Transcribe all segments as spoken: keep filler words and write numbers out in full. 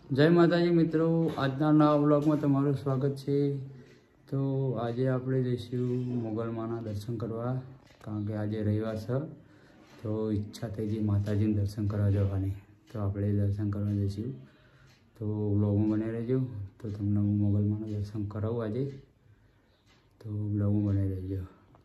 જય માતાજી મિત્રો, આજના નવા વ્લોગમાં તમારું સ્વાગત છે। તો આજે આપણે જઈશું મોગલમાના દર્શન કરવા, કારણ કે આજે રવિવાર છે। તો ઈચ્છા થઈ ગઈ માતાજીને દર્શન કરવા જવાની, તો આપણે દર્શન કરવા જઈશું। તો વ્લોગમાં બને રહેજો, તો તમને હું મોગલમાના દર્શન કરાવું આજે, તો વ્લોગમાં બને રહેજો।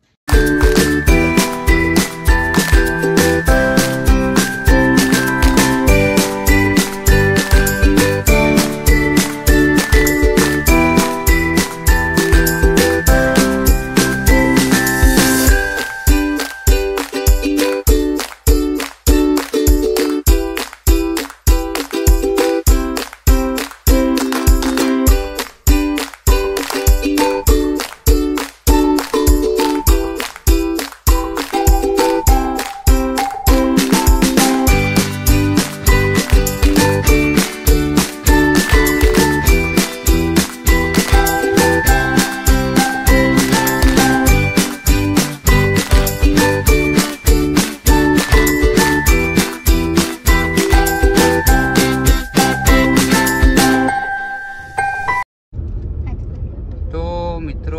મિત્રો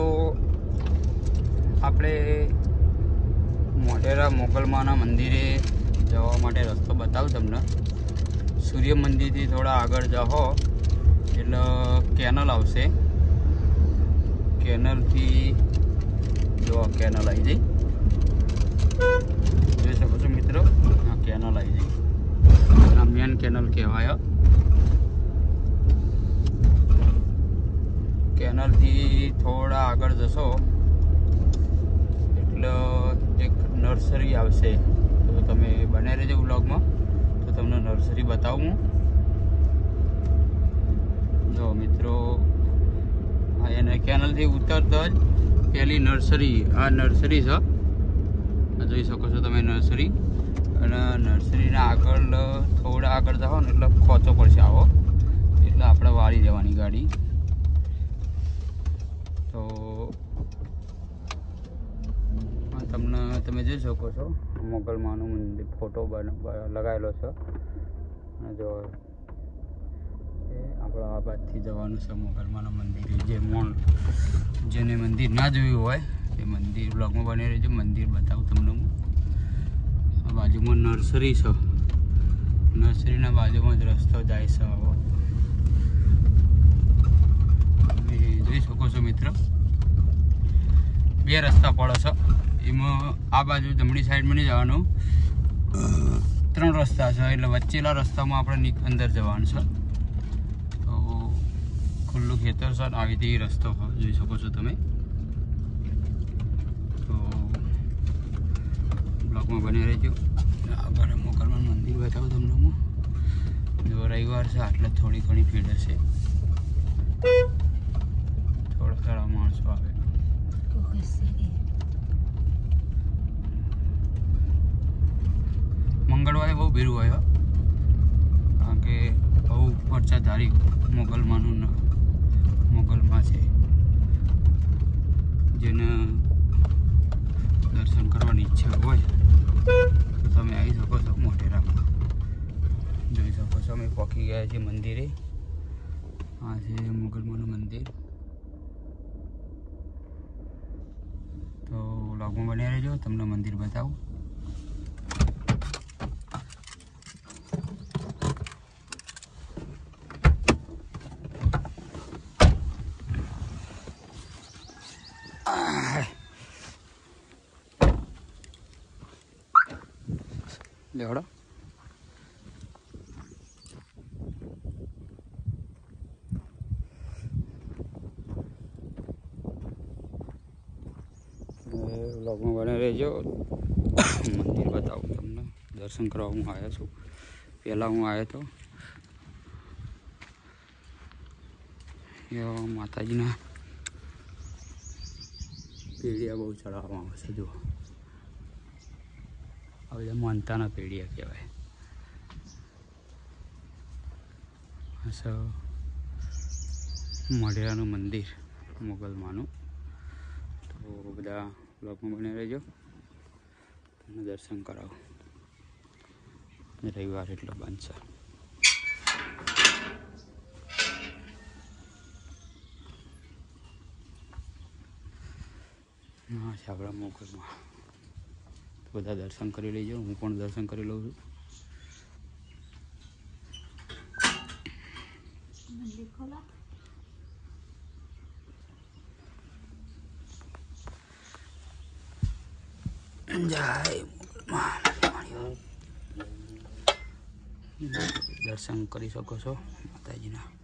આપણે મોઢેરા મોગલમાના મંદિરે જવા માટે રસ્તો બતાવું તમને। સૂર્ય મંદિરથી થોડા આગળ જાઓ એટલે કેનલ આવશે, કેનલથી જો કેનલ આવી જઈ જોઈ શકો છો મિત્રો। આ કેનલ આવી જઈ, આ મેન કેનલ કહેવાય। કેનલ થી થોડા આગળ જશો એટલે એક નર્સરી આવશે, તો તમે બને રહેજો વ્લોગમાં, તો તમને નર્સરી બતાવું। જો મિત્રો, હા એને કેનલથી ઉતરતા જ પેલી નર્સરી, આ નર્સરી છે, જોઈ શકો છો તમે નર્સરી। અને નર્સરીના આગળ થોડા આગળ જાઓ ને એટલે ખોચો પડશે આવો, એટલે આપણે વાળી દેવાની ગાડી। તો તમને તમે જોઈ શકો છો મોગલમાનું મંદિર ફોટો લગાવેલો છે। જો એ આપણા આ બાજુથી જવાનું છે મોગલમાના મંદિરે। જે મોણ જેને મંદિર ના જોયું હોય એ મંદિર બ્લોગમાં બની રહેજો, મંદિર બતાવું તમને હું। આ બાજુમાં નર્સરી છે, નર્સરીના બાજુમાં જ રસ્તો જાય છે આવો, જોઈ શકો છો મિત્ર। બે રસ્તા પડે છે, એમાં આ બાજુ જમણી સાઈડમાં નહીં જવાનું, ત્રણ રસ્તા છે, એટલે વચ્ચેલા રસ્તામાં આપણે અંદર જવાનું છે। તો ખુલ્લું ખેતર છે, આવી રીતે રસ્તો જોઈ શકો છો તમે। તો બ્લોકમાં બની રહેજો। આગળ મોગલમાન મંદિર બતાવું તમને હું। જો રવિવાર છે એટલે થોડી ઘણી ભીડ હશે, થોડા થોડા માણસો આવે। મંગળવારે બહુ ભીડ હોય, કારણ કે બહુ પરચાધારી મોગલમાનું મોગલમાં છે, જેને દર્શન કરવાની ઈચ્છા હોય તો તમે આવી શકો છો મોઢેરામાં। જોઈ શકો છો અમે પહોંચી ગયા છીએ મંદિરે। આ છે મોગલમાનું મંદિર। તો વ્લોગમાં બન્યા રહેજો, તમને મંદિર બતાવું। લેવડો વ્લોગમાં બને રહેજો, મંદિર બતાવું તમને। દર્શન કરવા હું આવ્યો છું, પહેલાં હું આવ્યો હતો માતાજીના પેઢિયા બહુ ચડાવવામાં આવે છે। જુઓ હવે માનતાના પેઢિયા કહેવાય। મોઢેરાનું મંદિર મોગલમાનું। તો બધા બ્લોગમાં બને રહેજો, તમને દર્શન કરાવો। રવિવાર એટલે બંધ છે। છે આપણા મોગલમાં. બધા દર્શન કરી લેજો, હું પણ દર્શન કરી લઉં છું. જય મોગલમાં. દર્શન કરી શકો છો માતાજીના.